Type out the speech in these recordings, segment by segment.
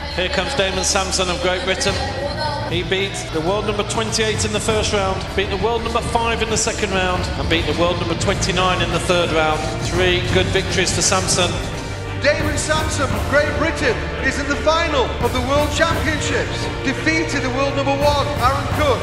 Here comes Damon Sansum of Great Britain. He beat the world number 28 in the first round, beat the world number 5 in the second round, and beat the world number 29 in the third round. 3 good victories for Sansum. Damon Sansum of Great Britain is in the final of the World Championships, defeated the world number 1, Aaron Cook.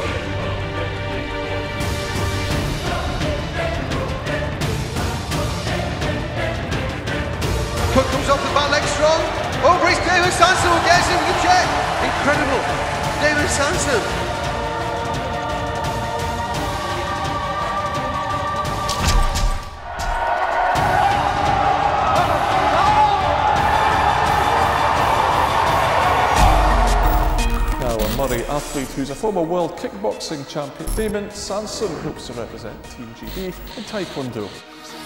Cook comes off the back leg strong. Over it's Damon Sansum who gets him with the check. Incredible. Damon Sansum. Murray athlete who's a former world kickboxing champion, Damon Sansum, hopes to represent Team GB in Taekwondo.